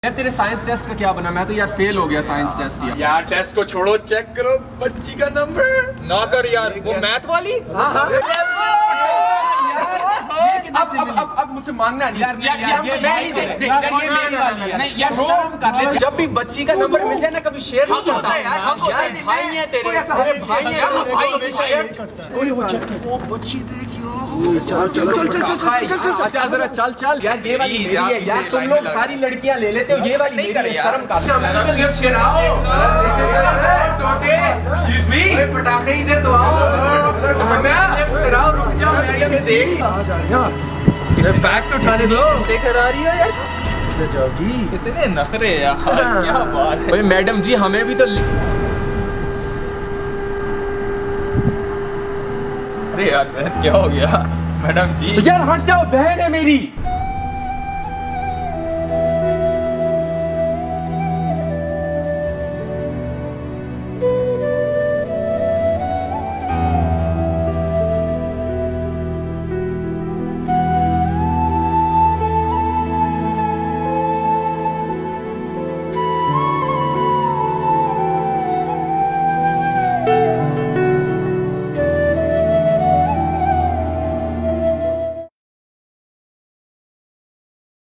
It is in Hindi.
यार तेरे साइंस टेस्ट का क्या बना? मैं तो यार फेल हो गया साइंस टेस्ट। यार टेस्ट को छोड़ो, चेक करो बच्ची का नंबर। ना कर यार, वो मैथ वाली। हाँ। अब मुझसे मांगना नहीं यार, शर्म कर ले। जब भी बच्ची का नंबर मिल जाए ना कभी शेयर नहीं करता यार। भाई है तेरे, भाई है भाई। वो बच्ची देखियो। अच्छा जरा चल चल यार, ये वाली मेरी है यार। तुम लोग सारी लड़कियां ले लेते हो, ये वाली नहीं कर यार। शर्म कर। एक्सक्यूज मी, पटाखे इधर तो आओ। रुक जाओ, बैग तो उठाने दो। लेकर आ रही हो यार, इतने नखरे यार, क्या बात है। भाई मैडम जी हमें भी तो। अरे यार क्या हो गया मैडम जी? यार हट जाओ, बहन है मेरी।